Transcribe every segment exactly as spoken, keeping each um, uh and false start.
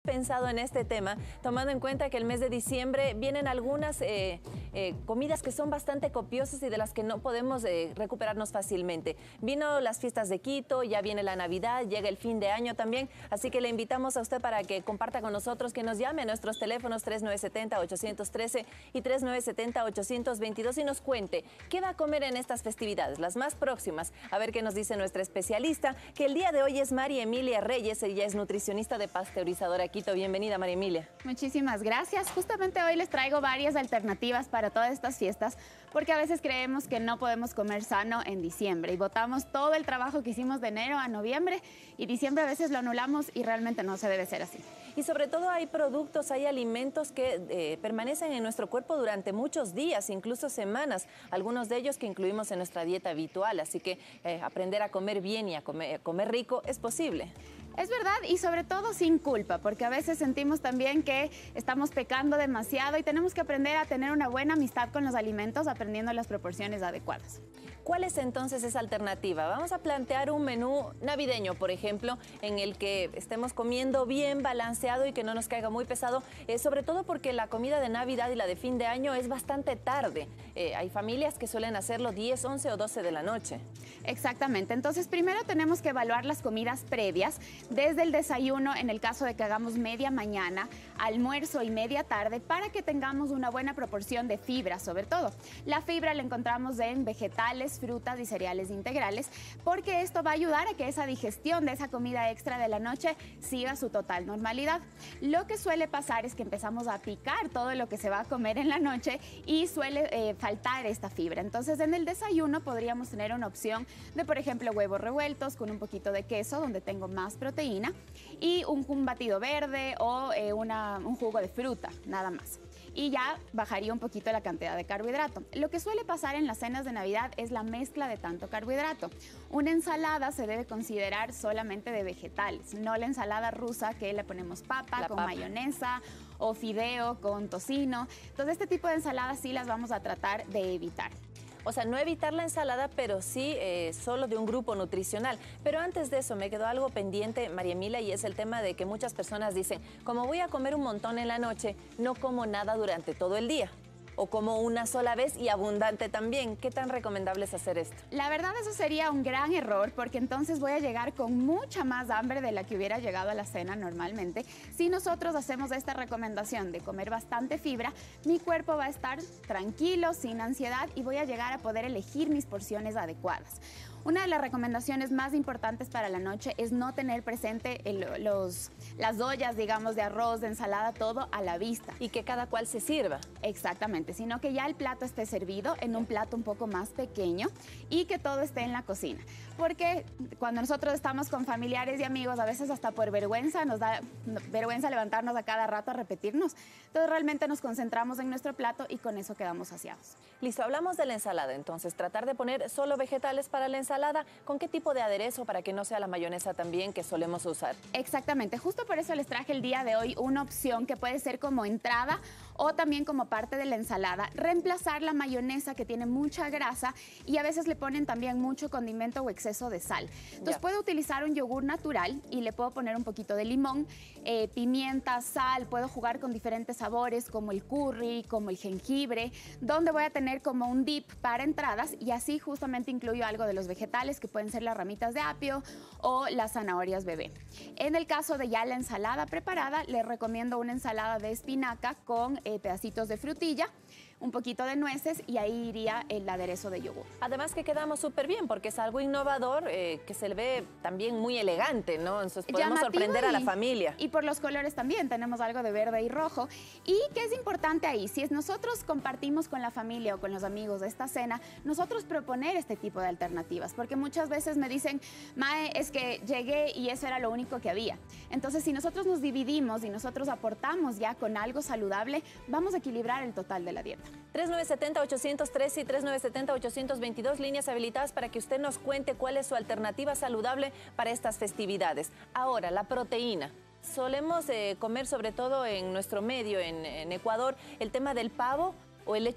Pensado en este tema, tomando en cuenta que el mes de diciembre vienen algunas eh, eh, comidas que son bastante copiosas y de las que no podemos eh, recuperarnos fácilmente. Vino las fiestas de Quito, ya viene la Navidad, llega el fin de año también, así que le invitamos a usted para que comparta con nosotros, que nos llame a nuestros teléfonos tres nueve siete cero, ocho uno tres y tres nueve siete cero, ocho dos dos y nos cuente qué va a comer en estas festividades, las más próximas. A ver qué nos dice nuestra especialista, que el día de hoy es María Emilia Reyes, ella es nutricionista de Pasteurizadora Quito. Bienvenida, María Emilia. Muchísimas gracias. Justamente hoy les traigo varias alternativas para todas estas fiestas, porque a veces creemos que no podemos comer sano en diciembre y botamos todo el trabajo que hicimos de enero a noviembre, y diciembre a veces lo anulamos y realmente no se debe ser así. Y sobre todo hay productos, hay alimentos que eh, permanecen en nuestro cuerpo durante muchos días, incluso semanas, algunos de ellos que incluimos en nuestra dieta habitual, así que eh, aprender a comer bien y a comer, a comer rico es posible. Es verdad, y sobre todo sin culpa, porque a veces sentimos también que estamos pecando demasiado y tenemos que aprender a tener una buena amistad con los alimentos, aprendiendo las proporciones adecuadas. ¿Cuál es entonces esa alternativa? Vamos a plantear un menú navideño, por ejemplo, en el que estemos comiendo bien balanceado y que no nos caiga muy pesado, eh, sobre todo porque la comida de Navidad y la de fin de año es bastante tarde. Eh, hay familias que suelen hacerlo diez, once o doce de la noche. Exactamente, entonces primero tenemos que evaluar las comidas previas, desde el desayuno, en el caso de que hagamos media mañana, almuerzo y media tarde, para que tengamos una buena proporción de fibra, sobre todo. La fibra la encontramos en vegetales, frutas y cereales integrales, porque esto va a ayudar a que esa digestión de esa comida extra de la noche siga su total normalidad. Lo que suele pasar es que empezamos a picar todo lo que se va a comer en la noche y suele eh, faltar esta fibra. Entonces, en el desayuno podríamos tener una opción de, por ejemplo, huevos revueltos con un poquito de queso, donde tengo más proteína, y un, un batido verde o eh, una, un jugo de fruta, nada más. Y ya bajaría un poquito la cantidad de carbohidrato. Lo que suele pasar en las cenas de Navidad es la mezcla de tanto carbohidrato. Una ensalada se debe considerar solamente de vegetales, no la ensalada rusa que le ponemos papa la con papa. mayonesa o fideo con tocino. Entonces, este tipo de ensaladas sí las vamos a tratar de evitar. O sea, no evitar la ensalada, pero sí eh, solo de un grupo nutricional. Pero antes de eso me quedó algo pendiente, María Emilia, y es el tema de que muchas personas dicen, como voy a comer un montón en la noche, no como nada durante todo el día. O como una sola vez y abundante también. ¿Qué tan recomendable es hacer esto? La verdad, eso sería un gran error, porque entonces voy a llegar con mucha más hambre de la que hubiera llegado a la cena normalmente. Si nosotros hacemos esta recomendación de comer bastante fibra, mi cuerpo va a estar tranquilo, sin ansiedad, y voy a llegar a poder elegir mis porciones adecuadas. Una de las recomendaciones más importantes para la noche es no tener presente el, los, las ollas, digamos, de arroz, de ensalada, todo a la vista. Y que cada cual se sirva. Exactamente, sino que ya el plato esté servido en un plato un poco más pequeño y que todo esté en la cocina. Porque cuando nosotros estamos con familiares y amigos, a veces hasta por vergüenza, nos da vergüenza levantarnos a cada rato a repetirnos. Entonces realmente nos concentramos en nuestro plato y con eso quedamos saciados. Listo, hablamos de la ensalada, entonces tratar de poner solo vegetales para la ensalada. ¿Con qué tipo de aderezo para que no sea la mayonesa también que solemos usar? Exactamente, justo por eso les traje el día de hoy una opción que puede ser como entrada o también como parte de la ensalada, reemplazar la mayonesa, que tiene mucha grasa y a veces le ponen también mucho condimento o exceso de sal. Entonces, ya, puedo utilizar un yogur natural y le puedo poner un poquito de limón, eh, pimienta, sal, puedo jugar con diferentes sabores como el curry, como el jengibre, donde voy a tener como un dip para entradas, y así justamente incluyo algo de los vegetales, que pueden ser las ramitas de apio o las zanahorias bebé. En el caso de ya la ensalada preparada, les recomiendo una ensalada de espinaca con eh, pedacitos de frutilla, un poquito de nueces, y ahí iría el aderezo de yogur. Además que quedamos súper bien porque es algo innovador, eh, que se le ve también muy elegante, ¿no? Entonces podemos llamativo sorprender y, a la familia. Y por los colores también, tenemos algo de verde y rojo. Y qué es importante ahí, si es nosotros compartimos con la familia o con los amigos de esta cena, nosotros proponer este tipo de alternativas, porque muchas veces me dicen, Mae, es que llegué y eso era lo único que había. Entonces, si nosotros nos dividimos y nosotros aportamos ya con algo saludable, vamos a equilibrar el total de la dieta. tres nueve siete cero, ocho cero tres y tres nueve siete cero, ocho dos dos, líneas habilitadas para que usted nos cuente cuál es su alternativa saludable para estas festividades. Ahora, la proteína. Solemos eh, comer, sobre todo en nuestro medio, en, en Ecuador, el tema del pavo o el lechón.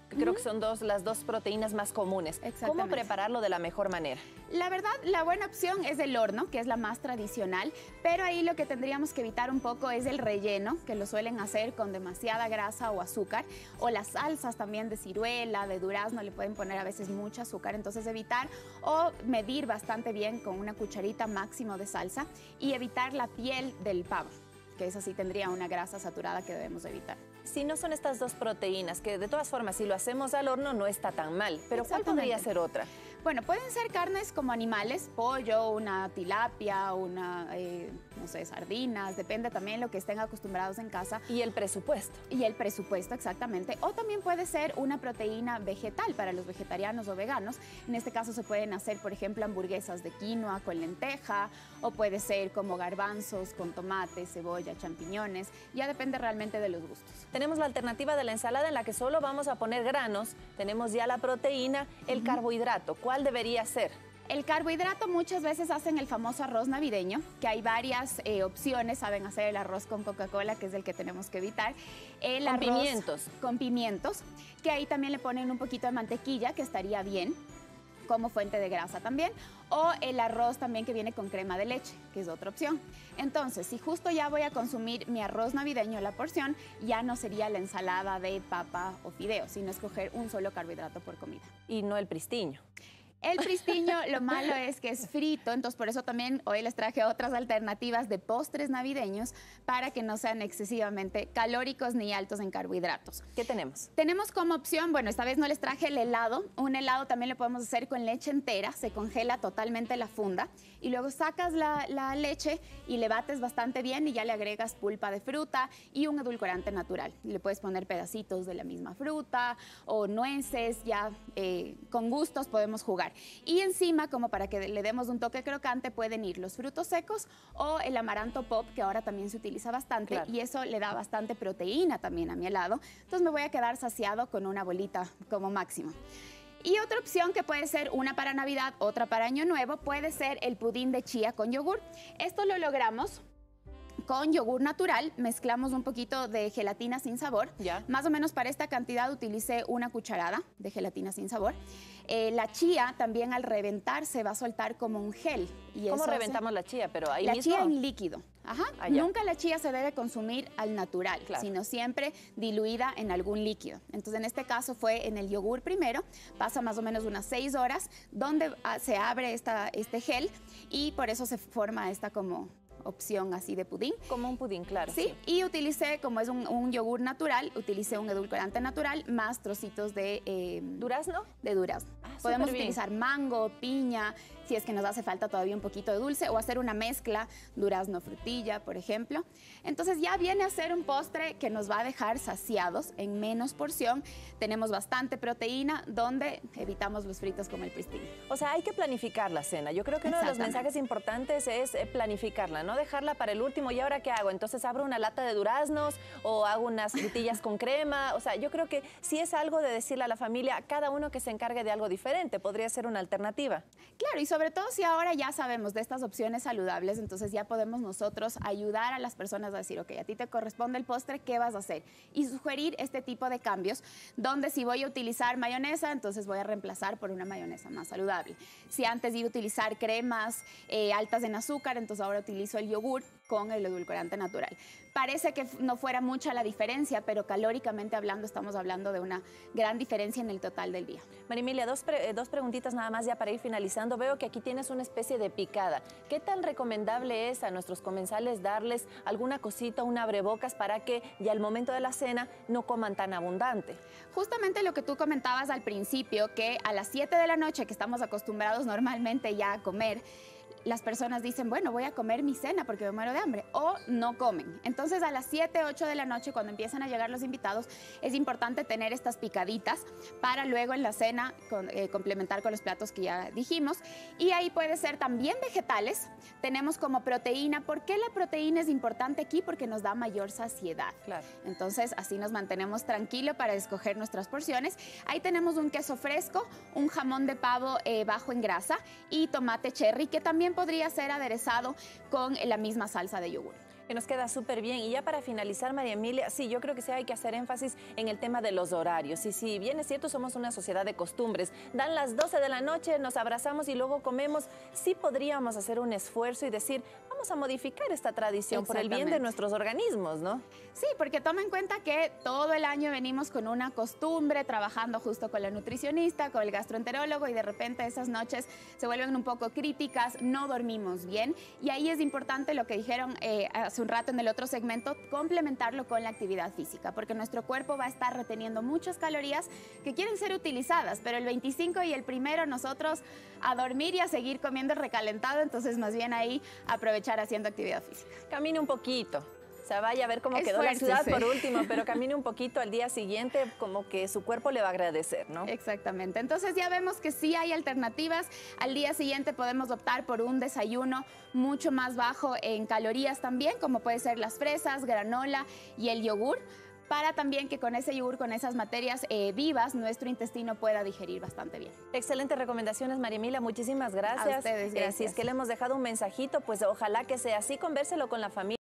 que creo que son dos, las dos proteínas más comunes. ¿Cómo prepararlo de la mejor manera? La verdad, la buena opción es el horno, que es la más tradicional, pero ahí lo que tendríamos que evitar un poco es el relleno, que lo suelen hacer con demasiada grasa o azúcar, o las salsas también de ciruela, de durazno, le pueden poner a veces mucho azúcar, entonces evitar o medir bastante bien con una cucharita máximo de salsa y evitar la piel del pavo, que esa sí tendría una grasa saturada que debemos evitar. Si no son estas dos proteínas, que de todas formas si lo hacemos al horno no está tan mal, pero ¿cuál podría ser otra? Bueno, pueden ser carnes como animales, pollo, una tilapia, una, eh, no sé, sardinas, depende también de lo que estén acostumbrados en casa. Y el presupuesto. Y el presupuesto, exactamente. O también puede ser una proteína vegetal para los vegetarianos o veganos. En este caso se pueden hacer, por ejemplo, hamburguesas de quinoa con lenteja, o puede ser como garbanzos con tomate, cebolla, champiñones. Ya depende realmente de los gustos. Tenemos la alternativa de la ensalada en la que solo vamos a poner granos. Tenemos ya la proteína, el uh-huh. carbohidrato. ¿Cuál debería ser? El carbohidrato muchas veces hacen el famoso arroz navideño, que hay varias eh, opciones. Saben hacer el arroz con Coca-Cola, que es el que tenemos que evitar. El con arroz pimientos. Con pimientos, que ahí también le ponen un poquito de mantequilla, que estaría bien, como fuente de grasa también. O el arroz también que viene con crema de leche, que es otra opción. Entonces, si justo ya voy a consumir mi arroz navideño, la porción, ya no sería la ensalada de papa o fideo, sino escoger un solo carbohidrato por comida. Y no el pristiño. El pristiño, lo malo es que es frito, entonces por eso también hoy les traje otras alternativas de postres navideños para que no sean excesivamente calóricos ni altos en carbohidratos. ¿Qué tenemos? Tenemos como opción, bueno, esta vez no les traje el helado. Un helado también lo podemos hacer con leche entera, se congela totalmente la funda y luego sacas la, la leche y le bates bastante bien y ya le agregas pulpa de fruta y un edulcorante natural. Le puedes poner pedacitos de la misma fruta o nueces, ya eh, con gustos podemos jugar. Y encima, como para que le demos un toque crocante, pueden ir los frutos secos o el amaranto pop, que ahora también se utiliza bastante, claro. Y eso le da bastante proteína también a mi helado. Entonces me voy a quedar saciado con una bolita como máximo. Y otra opción que puede ser una para Navidad, otra para Año Nuevo, puede ser el pudín de chía con yogur. Esto lo logramos con yogur natural, mezclamos un poquito de gelatina sin sabor. Ya. Más o menos para esta cantidad utilicé una cucharada de gelatina sin sabor. Eh, la chía también al reventar se va a soltar como un gel. Y ¿Cómo eso reventamos hace... la chía? Pero ahí la mismo. chía en líquido. Ajá. Ah, Nunca la chía se debe consumir al natural, claro. Sino siempre diluida en algún líquido. Entonces, en este caso fue en el yogur primero, pasa más o menos unas seis horas, donde se abre esta, este gel y por eso se forma esta como opción así de pudín. Como un pudín, claro. Sí, sí. Y utilicé, como es un, un yogur natural, utilicé un edulcorante natural más trocitos de... Eh, ¿Durazno? De durazno. Ah, podemos utilizar mango, piña, si es que nos hace falta todavía un poquito de dulce, o hacer una mezcla, durazno-frutilla, por ejemplo. Entonces ya viene a ser un postre que nos va a dejar saciados en menos porción. Tenemos bastante proteína, donde evitamos los fritos como el pristiño. O sea, hay que planificar la cena. Yo creo que uno de los mensajes importantes es planificarla, no dejarla para el último. ¿Y ahora qué hago? Entonces abro una lata de duraznos o hago unas frutillas con crema. O sea, yo creo que sí es algo de decirle a la familia, cada uno que se encargue de algo diferente. Podría ser una alternativa. Claro, y sobre todo si ahora ya sabemos de estas opciones saludables, entonces ya podemos nosotros ayudar a las personas a decir, ok, a ti te corresponde el postre, ¿qué vas a hacer? Y sugerir este tipo de cambios, donde si voy a utilizar mayonesa, entonces voy a reemplazar por una mayonesa más saludable. Si antes iba a utilizar cremas eh, altas en azúcar, entonces ahora utilizo el yogur con el edulcorante natural. Parece que no fuera mucha la diferencia, pero calóricamente hablando estamos hablando de una gran diferencia en el total del día. María Emilia, dos, pre dos preguntitas nada más ya para ir finalizando. Veo que aquí tienes una especie de picada. ¿Qué tan recomendable es a nuestros comensales darles alguna cosita, un abrebocas para que ya al momento de la cena no coman tan abundante? Justamente lo que tú comentabas al principio, que a las siete de la noche, que estamos acostumbrados normalmente ya a comer, las personas dicen, bueno, voy a comer mi cena porque me muero de hambre, o no comen. Entonces, a las siete, ocho de la noche, cuando empiezan a llegar los invitados, es importante tener estas picaditas para luego en la cena con, eh, complementar con los platos que ya dijimos. Y ahí puede ser también vegetales. Tenemos como proteína. ¿Por qué la proteína es importante aquí? Porque nos da mayor saciedad. Claro. Entonces, así nos mantenemos tranquilos para escoger nuestras porciones. Ahí tenemos un queso fresco, un jamón de pavo eh, bajo en grasa y tomate cherry, que también podría ser aderezado con la misma salsa de yogur. Que nos queda súper bien. Y ya para finalizar, María Emilia, sí, yo creo que sí hay que hacer énfasis en el tema de los horarios. Y si bien es cierto, somos una sociedad de costumbres, dan las doce de la noche, nos abrazamos y luego comemos, sí podríamos hacer un esfuerzo y decir, vamos a modificar esta tradición por el bien de nuestros organismos, ¿no? Sí, porque toma en cuenta que todo el año venimos con una costumbre, trabajando justo con la nutricionista, con el gastroenterólogo, y de repente esas noches se vuelven un poco críticas, no dormimos bien, y ahí es importante lo que dijeron eh, hace un rato en el otro segmento, complementarlo con la actividad física, porque nuestro cuerpo va a estar reteniendo muchas calorías que quieren ser utilizadas, pero el veinticinco y el primero nosotros a dormir y a seguir comiendo recalentado, entonces más bien ahí aprovechar haciendo actividad física. Camine un poquito. O sea, vaya a ver cómo quedó la ciudad por último, pero camine un poquito al día siguiente, como que su cuerpo le va a agradecer, ¿no? Exactamente. Entonces ya vemos que sí hay alternativas. Al día siguiente podemos optar por un desayuno mucho más bajo en calorías también, como puede ser las fresas, granola y el yogur, para también que con ese yogur, con esas materias eh, vivas, nuestro intestino pueda digerir bastante bien. Excelentes recomendaciones, María Emilia, muchísimas gracias. A ustedes, gracias. Eh, si es que le hemos dejado un mensajito, pues ojalá que sea así, convérselo con la familia.